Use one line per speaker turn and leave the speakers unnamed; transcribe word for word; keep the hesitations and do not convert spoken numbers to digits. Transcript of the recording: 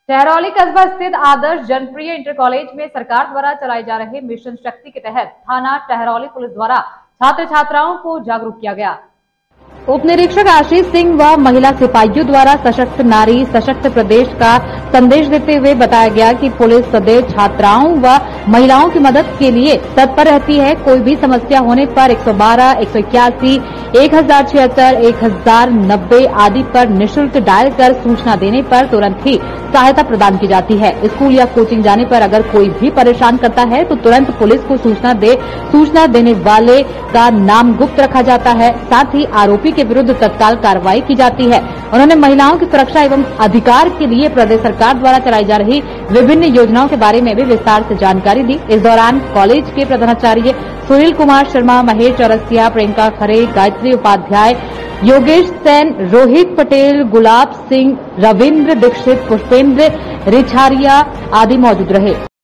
टहरौली कस्बा स्थित आदर्श जनप्रिय inter college में सरकार द्वारा चलाए जा रहे मिशन शक्ति के तहत थाना टहरौली पुलिस द्वारा छात्र छात्राओं को जागरूक किया गया। उप निरीक्षक आशीष सिंह व महिला सिपाहियों द्वारा सशक्त नारी सशक्त प्रदेश का संदेश देते हुए बताया गया कि पुलिस सदैव छात्राओं व महिलाओं की मदद के लिए तत्पर रहती है। कोई भी समस्या होने पर एक सौ बारह, एक सौ इक्यासी, एक हजार छिहत्तर, एक हजार नब्बे आदि पर निःशुल्क डायल कर सूचना देने पर तुरंत ही सहायता प्रदान की जाती है। स्कूल या कोचिंग जाने पर अगर कोई भी परेशान करता है तो तुरंत पुलिस को सूचना दे सूचना देने वाले का नाम गुप्त रखा जाता है। साथ ही आरोपी के विरुद्ध तत्काल कार्रवाई की जाती है। उन्होंने महिलाओं की सुरक्षा एवं अधिकार के लिए प्रदेश सरकार द्वारा चलाई जा रही विभिन्न योजनाओं के बारे में भी विस्तार से जानकारी दी। इस दौरान कॉलेज के प्रधानाचार्य सुनील कुमार शर्मा, महेश चौरसिया, प्रियंका खरे, गायत्री उपाध्याय, योगेश सेन, रोहित पटेल, गुलाब सिंह, रविन्द्र दीक्षित, पुष्पेंद्र रिछारिया आदि मौजूद रहे।